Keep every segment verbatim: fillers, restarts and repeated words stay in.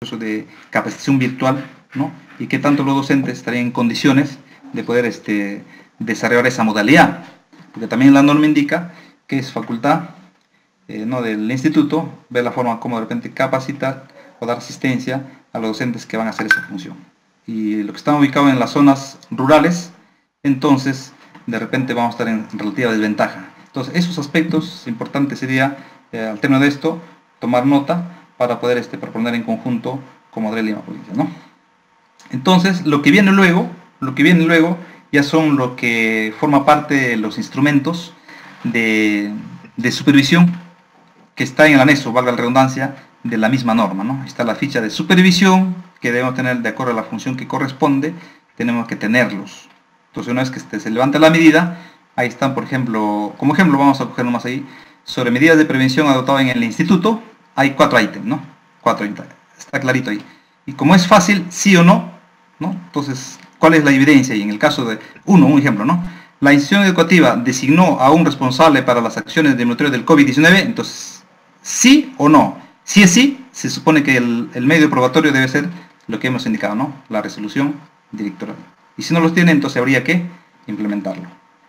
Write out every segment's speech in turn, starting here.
proceso de capacitación virtual, ¿no? Y qué tanto los docentes estarían en condiciones de poder este, desarrollar esa modalidad, porque también la norma indica que es facultad eh, ¿no? del instituto ver la forma como de repente capacitar o dar asistencia a los docentes que van a hacer esa función. Y los que están ubicados en las zonas rurales, entonces de repente vamos a estar en relativa desventaja. Entonces esos aspectos importantes sería, eh, al término de esto, tomar nota para poder este, proponer en conjunto como Adriel Lima Provincia, ¿no? Entonces lo que viene luego, lo que viene luego ya son lo que forma parte de los instrumentos de, de supervisión que está en el anexo, valga la redundancia, de la misma norma, ¿no? Está la ficha de supervisión que debemos tener de acuerdo a la función que corresponde, tenemos que tenerlos. Entonces una vez que este, se levanta la medida, ahí están, por ejemplo, como ejemplo vamos a coger nomás ahí, sobre medidas de prevención adoptadas en el instituto, hay cuatro ítems, ¿no? Cuatro ítems, está clarito ahí. Y como es fácil, sí o no, ¿no? Entonces, ¿cuál es la evidencia? Y en el caso de, uno, un ejemplo, ¿no? La institución educativa designó a un responsable para las acciones de monitoreo del COVID diecinueve, entonces, ¿sí o no? Si es sí, se supone que el, el medio probatorio debe ser lo que hemos indicado, ¿no? La resolución directoral. Y si no los tiene, entonces habría que implementarlo.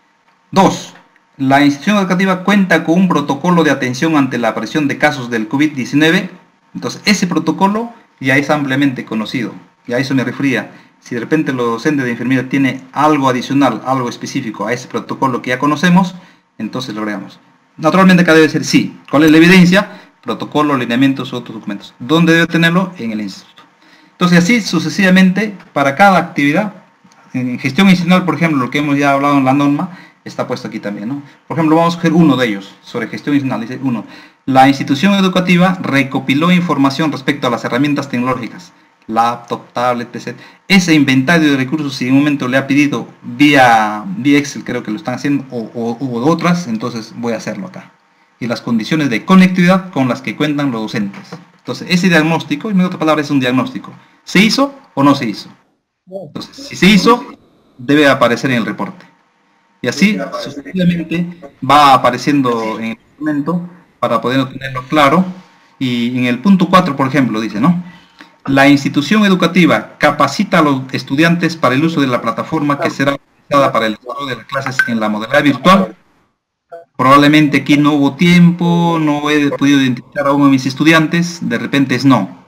Dos, la institución educativa cuenta con un protocolo de atención ante la aparición de casos del COVID diecinueve, entonces ese protocolo ya es ampliamente conocido, y a eso me refería. Si de repente los docentes de enfermería tienen algo adicional, algo específico a ese protocolo que ya conocemos, entonces lo agregamos. Naturalmente acá debe ser sí. ¿Cuál es la evidencia? Protocolo, lineamientos u otros documentos. ¿Dónde debe tenerlo? En el instituto. Entonces así sucesivamente para cada actividad. En gestión institucional, por ejemplo, lo que hemos ya hablado en la norma, está puesto aquí también, ¿no? Por ejemplo, vamos a coger uno de ellos, sobre gestión institucional. Dice uno, la institución educativa recopiló información respecto a las herramientas tecnológicas, laptop, tablet, P C. Ese inventario de recursos, si en un momento le ha pedido vía, vía Excel, creo que lo están haciendo, o, o, o otras, entonces voy a hacerlo acá. Y las condiciones de conectividad con las que cuentan los docentes. Entonces, ese diagnóstico, en otra palabra, es un diagnóstico. ¿Se hizo o no se hizo? Entonces, si se hizo, debe aparecer en el reporte. Y así, sucesivamente, va apareciendo en el documento para poder tenerlo claro. Y en el punto cuatro, por ejemplo, dice, ¿no? La institución educativa capacita a los estudiantes para el uso de la plataforma que será utilizada para el desarrollo de las clases en la modalidad virtual. Probablemente aquí no hubo tiempo, no he podido identificar a uno de mis estudiantes, de repente es no.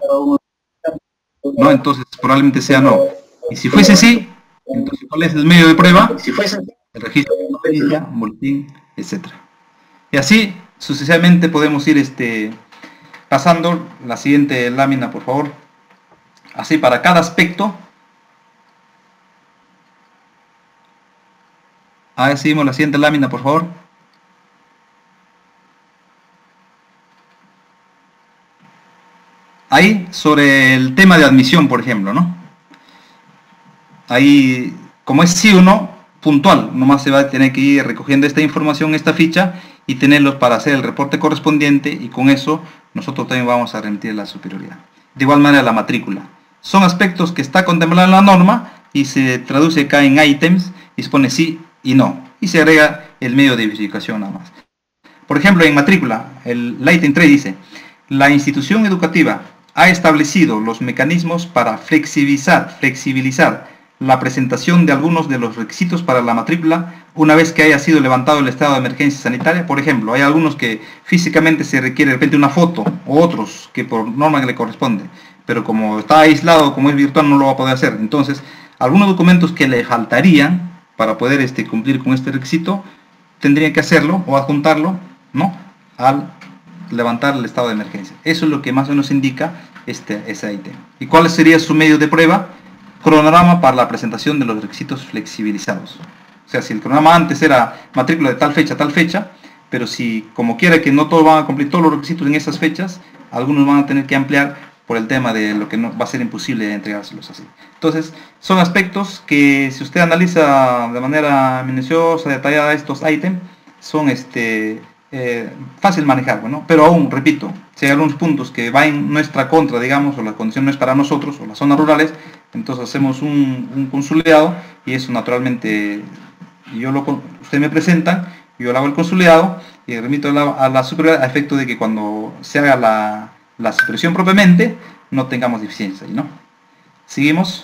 ¿No? Entonces probablemente sea no. Y si fuese sí, entonces ¿cuál es el medio de prueba? El registro de noticia, boletín, etcétera. Y así sucesivamente podemos ir este, pasando la siguiente lámina, por favor. Así para cada aspecto. Ahí seguimos la siguiente lámina, por favor. Ahí, sobre el tema de admisión, por ejemplo, ¿no? Ahí, como es sí o no, puntual, nomás se va a tener que ir recogiendo esta información, esta ficha, y tenerlos para hacer el reporte correspondiente, y con eso nosotros también vamos a remitir la superioridad. De igual manera la matrícula. Son aspectos que está contemplado en la norma, y se traduce acá en ítems, y se pone sí y no, y se agrega el medio de verificación nada más. Por ejemplo, en matrícula, el ítem tres dice, la institución educativa ha establecido los mecanismos para flexibilizar, flexibilizar la presentación de algunos de los requisitos para la matrícula una vez que haya sido levantado el estado de emergencia sanitaria. Por ejemplo, hay algunos que físicamente se requiere de repente una foto, o otros que por norma le corresponde, pero como está aislado, como es virtual, no lo va a poder hacer. Entonces, algunos documentos que le faltarían para poder este, cumplir con este requisito, tendrían que hacerlo o adjuntarlo, ¿no?, al levantar el estado de emergencia. Eso es lo que más o menos indica este, ese ítem. ¿Y cuál sería su medio de prueba? Cronograma para la presentación de los requisitos flexibilizados. O sea, si el cronograma antes era matrícula de tal fecha a tal fecha, pero si como quiera que no todos van a cumplir todos los requisitos en esas fechas, algunos van a tener que ampliar por el tema de lo que no, va a ser imposible entregárselos así. Entonces, son aspectos que si usted analiza de manera minuciosa, detallada estos ítems, son este... Eh, fácil manejar, ¿no? Pero aún, repito, si hay algunos puntos que van en nuestra contra, digamos, o la condición no es para nosotros, o las zonas rurales, entonces hacemos un, un consolidado, y eso naturalmente, yo lo, usted me presenta, yo le hago el consolidado, y remito a la, a la superioridad a efecto de que cuando se haga la, la supervisión propiamente, no tengamos deficiencias ahí, ¿no? Seguimos.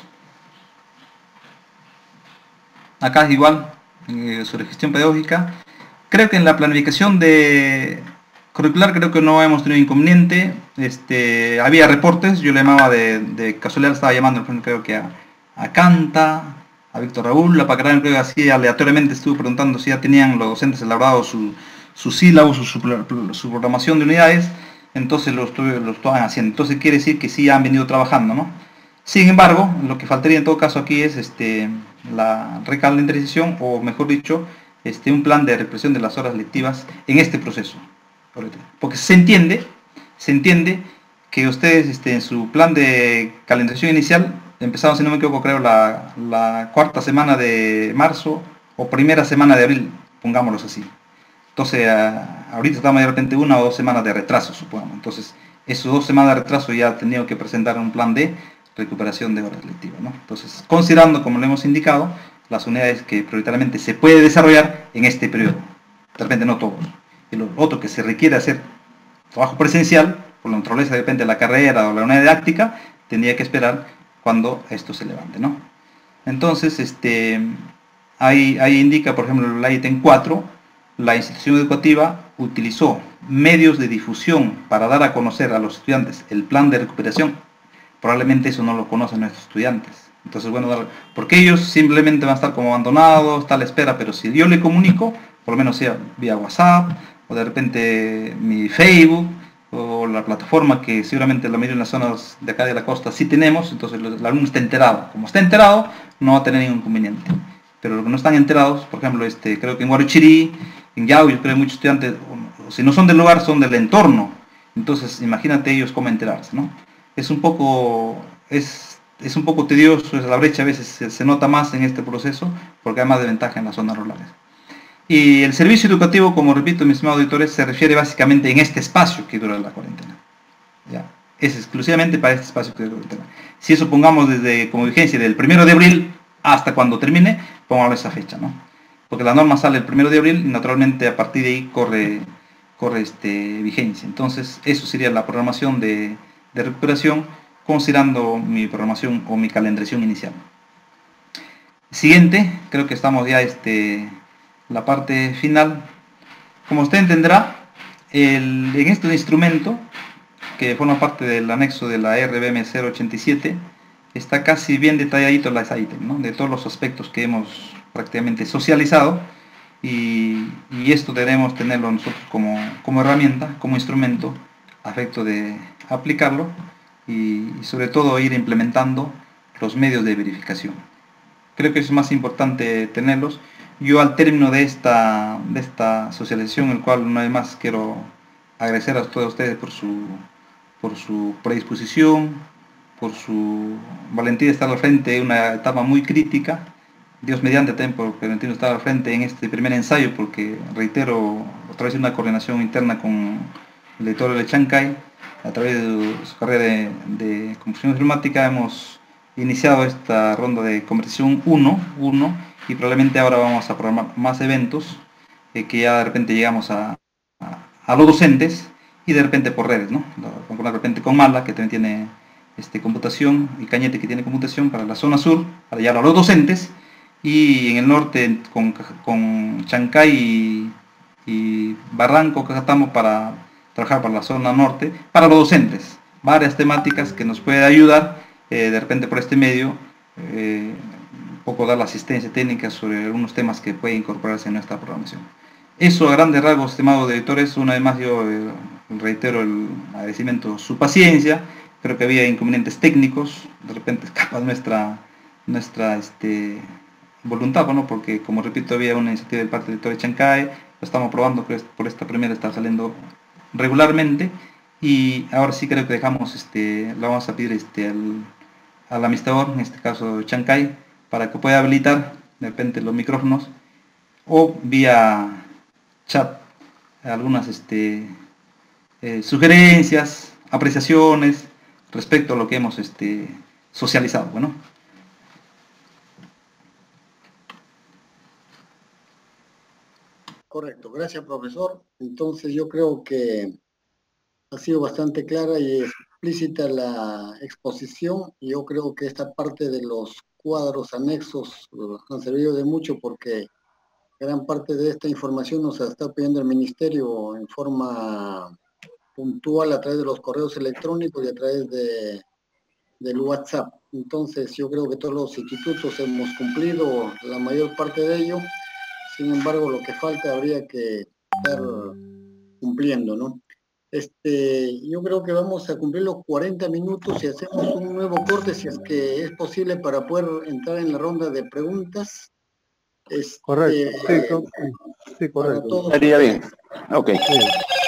Acá es igual, eh, sobre gestión pedagógica. Creo que en la planificación de curricular creo que no hemos tenido inconveniente. Este, había reportes, yo le llamaba de, de casualidad, estaba llamando, creo que a, a Canta, a Víctor Raúl, a Pacarán, creo que así aleatoriamente estuve preguntando si ya tenían los docentes elaborados su, su sílabo, su, su, su programación de unidades, entonces lo, estuve, lo estaban haciendo. Entonces quiere decir que sí han venido trabajando, ¿no? Sin embargo, lo que faltaría en todo caso aquí es este, la recalendarización, o mejor dicho, este, un plan de represión de las horas lectivas en este proceso. Porque se entiende, se entiende que ustedes este, en su plan de calendarización inicial empezaron, si no me equivoco, creo la, la cuarta semana de marzo o primera semana de abril, pongámoslos así. Entonces, a, ahorita estamos de repente una o dos semanas de retraso, supongamos. Entonces, esos dos semanas de retraso ya han tenido que presentar un plan de recuperación de horas lectivas, ¿no? Entonces, considerando, como lo hemos indicado, las unidades que prioritariamente se puede desarrollar en este periodo. De repente no todos. Y lo otro que se requiere hacer trabajo presencial, por la naturaleza depende de la carrera o la unidad didáctica, tendría que esperar cuando esto se levante, ¿no? Entonces, este, ahí, ahí indica, por ejemplo, el ítem cuatro, la institución educativa utilizó medios de difusión para dar a conocer a los estudiantes el plan de recuperación. Probablemente eso no lo conocen nuestros estudiantes. Entonces, bueno, porque ellos simplemente van a estar como abandonados, está a la espera, pero si yo le comunico, por lo menos sea vía WhatsApp, o de repente mi Facebook, o la plataforma que seguramente la mayoría en las zonas de acá de la costa sí tenemos, entonces el alumno está enterado. Como está enterado, no va a tener ningún inconveniente. Pero los que no están enterados, por ejemplo, este, creo que en Guarochirí, en Yau, yo creo que muchos estudiantes, o, o si no son del lugar, son del entorno. Entonces, imagínate ellos cómo enterarse, ¿no? Es un poco, es, es un poco tedioso, la brecha a veces se, se nota más en este proceso, porque hay más de ventaja en las zonas rurales. Y el servicio educativo, como repito, mis estimados auditores, se refiere básicamente en este espacio que dura la cuarentena. ¿Ya? Es exclusivamente para este espacio que dura la cuarentena. Si eso pongamos desde, como vigencia, del primero de abril hasta cuando termine, pongamos esa fecha, ¿no? Porque la norma sale el primero de abril y naturalmente a partir de ahí corre, corre este, vigencia. Entonces, eso sería la programación de, de recuperación, considerando mi programación o mi calendarización inicial. Siguiente, creo que estamos ya este, la parte final. Como usted entenderá, el, en este instrumento, que forma parte del anexo de la R B M cero ochenta y siete, está casi bien detalladito las ítems, ¿no? De todos los aspectos que hemos prácticamente socializado, y, y esto debemos tenerlo nosotros como, como herramienta, como instrumento, a efecto de aplicarlo y, y sobre todo ir implementando los medios de verificación. Creo que es más importante tenerlos. Yo al término de esta, de esta socialización, el cual una vez más quiero agradecer a todos ustedes por su, por su predisposición, por su valentía de estar al frente de una etapa muy crítica. Dios mediante también por permitirnos estar al frente en este primer ensayo, porque reitero, a través de una coordinación interna con el director de Chancay, a través de su carrera de, de computación informática, hemos iniciado esta ronda de conversación uno y probablemente ahora vamos a programar más eventos eh, que ya de repente llegamos a, a, a los docentes y de repente por redes, ¿no? De repente con Mala, que también tiene este, computación, y Cañete, que tiene computación para la zona sur, para llegar a los docentes, y en el norte con, con Chancay y, y Barranco, Cajatamo, para trabajar para la zona norte, para los docentes. Varias temáticas que nos puede ayudar eh, de repente por este medio, eh, un poco dar la asistencia técnica sobre algunos temas que pueden incorporarse en nuestra programación. Eso a grandes rasgos, estimados editores. Una vez más yo eh, reitero el agradecimiento, su paciencia. Creo que había inconvenientes técnicos, de repente escapa nuestra, nuestra este, voluntad, ¿no? Porque como repito, había una iniciativa del parte del editor de Chancay, lo estamos probando, pero por esta primera está saliendo regularmente, y ahora sí creo que dejamos, este, lo vamos a pedir este, al, al administrador, en este caso Chancay, para que pueda habilitar de repente los micrófonos, o vía chat algunas este, eh, sugerencias, apreciaciones respecto a lo que hemos este, socializado. Bueno. Correcto, gracias profesor. Entonces yo creo que ha sido bastante clara y es explícita la exposición y yo creo que esta parte de los cuadros anexos uh, han servido de mucho porque gran parte de esta información nos está pidiendo el Ministerio en forma puntual a través de los correos electrónicos y a través de, del WhatsApp. Entonces yo creo que todos los institutos hemos cumplido la mayor parte de ello. Sin embargo, lo que falta habría que estar cumpliendo, ¿no? Este, yo creo que vamos a cumplir los cuarenta minutos y hacemos un nuevo corte si es que es posible para poder entrar en la ronda de preguntas. Este, correcto, sí, sí, correcto. Estaría bien. Ok. Sí.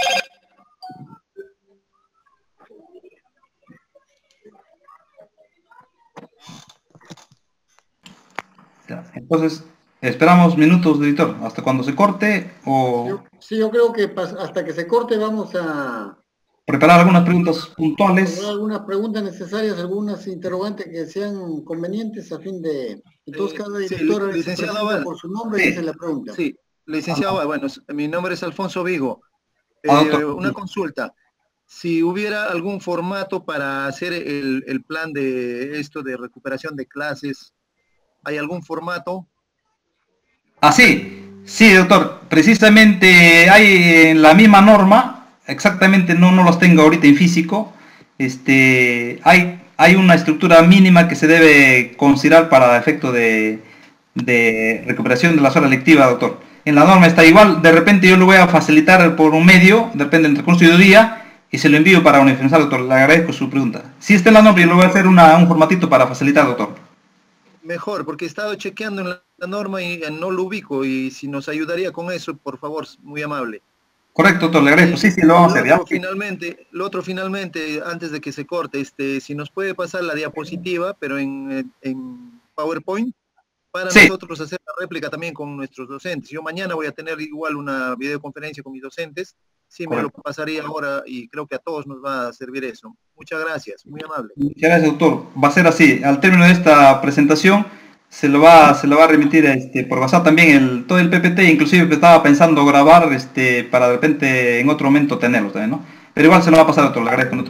Entonces, esperamos minutos, editor, hasta cuando se corte o... Yo, sí, yo creo que hasta que se corte vamos a... preparar algunas preguntas puntuales. Preparar algunas preguntas necesarias, algunas interrogantes que sean convenientes a fin de... Entonces cada director sí, licenciado Val, por su nombre sí. y hace la pregunta. Sí, licenciado Val, bueno, mi nombre es Alfonso Vigo. Eh, ah, una consulta. Si hubiera algún formato para hacer el, el plan de esto de recuperación de clases, ¿hay algún formato? Ah, sí, sí, doctor. Precisamente hay en la misma norma, exactamente no, no los tengo ahorita en físico, este, hay, hay una estructura mínima que se debe considerar para efecto de, de recuperación de las horas lectivas, doctor. En la norma está igual, de repente yo lo voy a facilitar por un medio, depende del recurso de día, y se lo envío para uniformizar, doctor. Le agradezco su pregunta. Si está en la norma, yo le voy a hacer una, un formatito para facilitar, doctor. Mejor, porque he estado chequeando en la, la norma y no lo ubico, y si nos ayudaría con eso, por favor, muy amable. Correcto, doctor, le agradezco. Sí, sí, lo vamos a hacer, ¿ya? Finalmente, lo otro finalmente, antes de que se corte, este, si nos puede pasar la diapositiva, pero en, en PowerPoint, para sí. nosotros hacer la réplica también con nuestros docentes. Yo mañana voy a tener igual una videoconferencia con mis docentes, sí me Correcto. Lo pasaría ahora y creo que a todos nos va a servir eso. Muchas gracias, muy amable. Muchas gracias, doctor. Va a ser así, al término de esta presentación se lo va, se lo va a remitir este, por WhatsApp también el, todo el P P T, inclusive estaba pensando grabar este, para de repente en otro momento tenerlo también, ¿no? Pero igual se lo va a pasar, doctor, le agradezco.